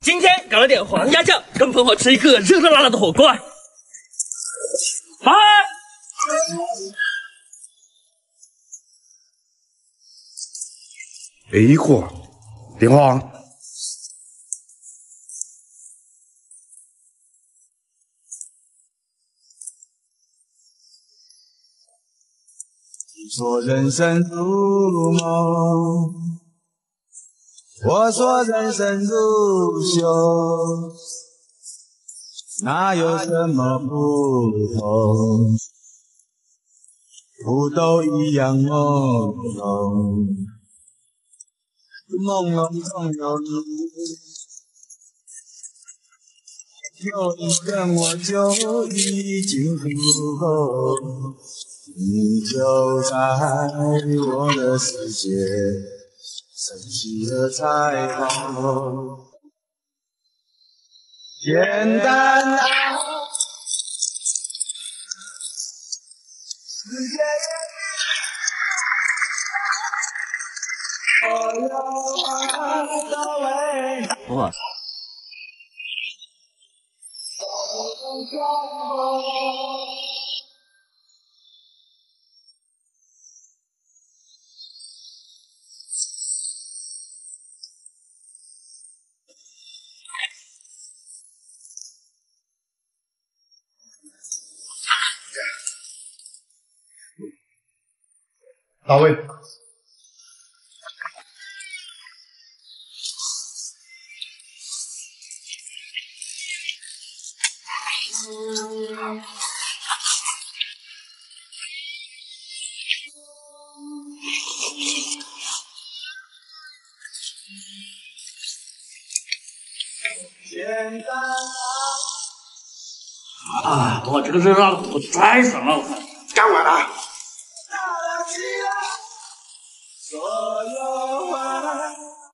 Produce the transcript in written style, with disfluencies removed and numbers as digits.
今天搞了点黄鸭酱，跟朋友吃一个热热辣辣的火锅。拜。 A 货，电话。 你说人生如梦，我说人生如秀，哪有什么不同？不都一样朦胧，朦胧中有你，有你跟我就已经足够。你就在我的世界，升起了彩虹。简单爱，世界我要爱到尾。 哇！ 到位。 简单啊，哇，这个热辣的火太爽了，我看。 干完了。 所有